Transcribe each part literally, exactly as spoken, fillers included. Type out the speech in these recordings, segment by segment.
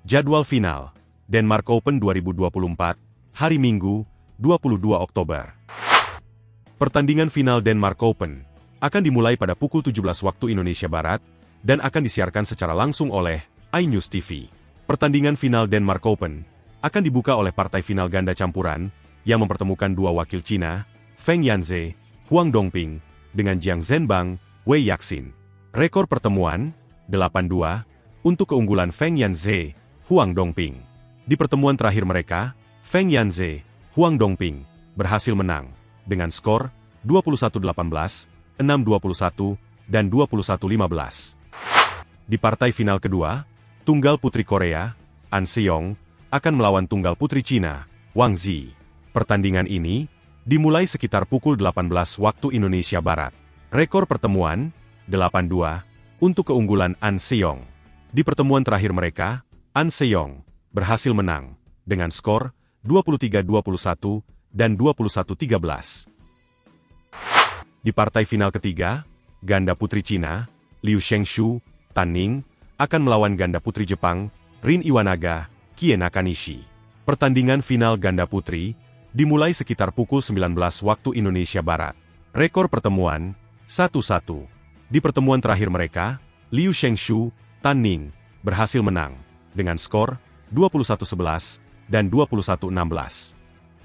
Jadwal final Denmark Open dua ribu dua puluh empat, hari Minggu, dua puluh dua Oktober. Pertandingan final Denmark Open akan dimulai pada pukul tujuh belas waktu Indonesia Barat dan akan disiarkan secara langsung oleh iNews T V. Pertandingan final Denmark Open akan dibuka oleh partai final ganda campuran yang mempertemukan dua wakil Cina, Feng Yanze, Huang Dongping, dengan Jiang Zhenbang, Wei Yaxin. Rekor pertemuan, delapan dua, untuk keunggulan Feng Yanze, Huang Dongping. Di pertemuan terakhir mereka, Feng Yanze, Huang Dongping, berhasil menang, dengan skor dua puluh satu delapan belas, enam dua puluh satu, dan dua puluh satu lima belas. Di partai final kedua, tunggal putri Korea, An Seong, akan melawan tunggal putri Cina, Wang Zi. Pertandingan ini dimulai sekitar pukul delapan belas waktu Indonesia Barat. Rekor pertemuan, delapan dua, untuk keunggulan An Seong. Di pertemuan terakhir mereka, An Seong berhasil menang, dengan skor dua puluh tiga dua puluh satu dan dua puluh satu tiga belas. Di partai final ketiga, ganda putri Cina, Liu Shengshu, Tan Ning, akan melawan ganda putri Jepang, Rin Iwanaga, Kie Nakanishi. Pertandingan final ganda putri dimulai sekitar pukul sembilan belas waktu Indonesia Barat. Rekor pertemuan, satu satu. Di pertemuan terakhir mereka, Liu Shengshu, Tan Ning, berhasil menang, dengan skor dua puluh satu sebelas dan dua puluh satu enam belas.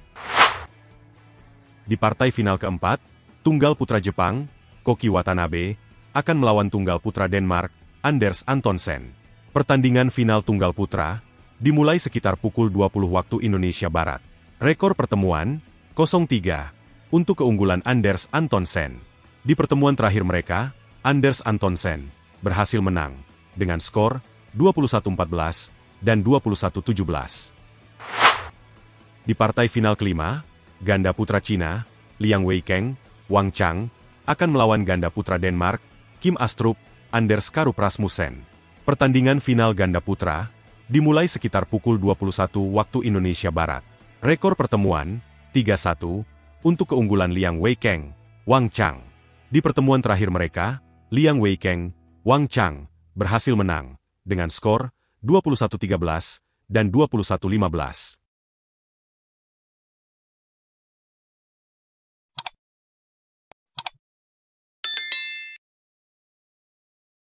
Di partai final keempat, tunggal putra Jepang, Koki Watanabe, akan melawan tunggal putra Denmark, Anders Antonsen. Pertandingan final tunggal putra dimulai sekitar pukul dua puluh waktu Indonesia Barat. Rekor pertemuan, nol tiga, untuk keunggulan Anders Antonsen. Di pertemuan terakhir mereka, Anders Antonsen berhasil menang, dengan skor dua puluh satu empat belas dan dua puluh satu tujuh belas. Di partai final kelima, ganda putra Cina, Liang Weikeng, Wang Chang, akan melawan ganda putra Denmark, Kim Astrup, Anders Karup Rasmussen. Pertandingan final ganda putra dimulai sekitar pukul dua puluh satu waktu Indonesia Barat. Rekor pertemuan, tiga satu, untuk keunggulan Liang Weikeng, Wang Chang. Di pertemuan terakhir mereka, Liang Weikeng, Wang Chang, berhasil menang, dengan skor dua puluh satu tiga belas dan dua puluh satu lima belas.